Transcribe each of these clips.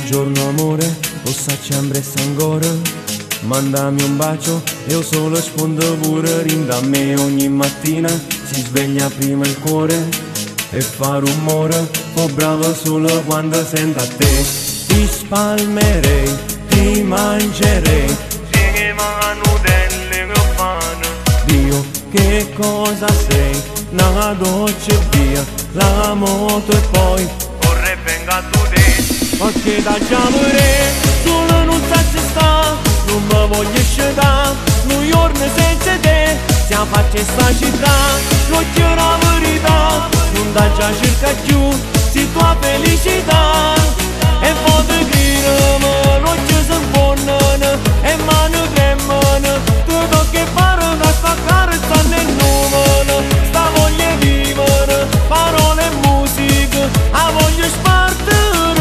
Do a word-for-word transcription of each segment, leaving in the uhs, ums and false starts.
Buongiorno amore, o sempre ancora. Mandami un bacio e io solo sfondo pure. Rinda a me ogni mattina, si sveglia prima il cuore e fa rumore, oh bravo solo quando sento a te. Ti spalmerei, ti mangerei, insieme a Nutelle che fanno. Dio che cosa sei, una doccia e via, la moto e poi vorrei venga tu te. perché da chiamare, solo non sa ci sta, non mi voglio scendere, New York senza te, siamo faccia sta città, non c'è la verità, non da già cerca più, si tua felicità, e potrei dire, ma non ci si buonano, e mano tremano, tutto che pare da staccare sta nel numero, sta voglia vivere, parole e musica, a voglio spartire.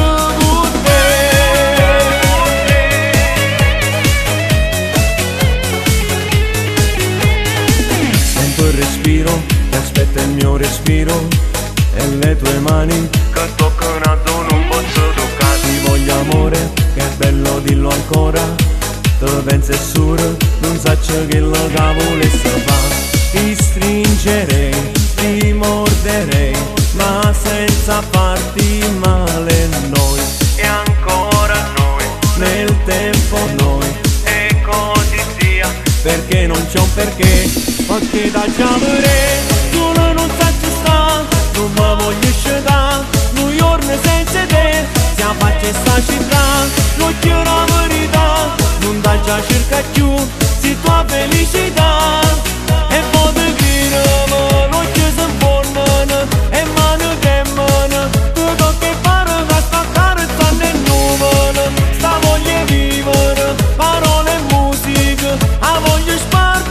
Respiro, ti aspetta il mio respiro e le tue mani che toccano non posso toccare. Ti voglio amore, che è bello dillo ancora, te pensi e suro, non saccio che lo cavolo si fa. Ti stringerei, ti morderei, ma senza farti male noi. E ancora noi, nel tempo noi, e così sia, perché non c'è un perché. Perché da chiamare, solo non sa ci sta, non mi voglio scendere, New York senza te, siamo faccia sta città, non c'è la verità, non da già cerca più, si tua felicità, e potrei dire, ma non ci si buonano, e mano tremano, tutto che pare da staccare sta nel numero, sta voglia vivere, parole e musica, a voglio spartire.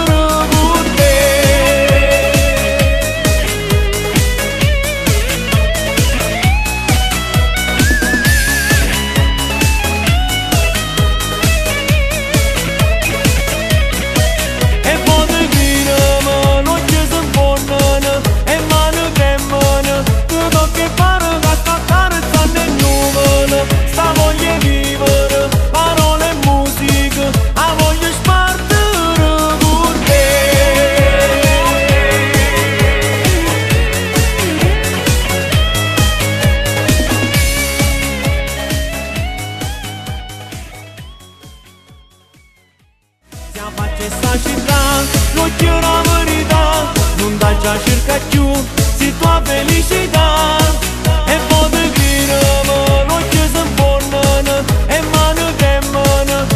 Sta città, non c'è una verità, non da già cerca più, si tua felicità, e potrei dire, ma non ci si buonano, e mano tremano,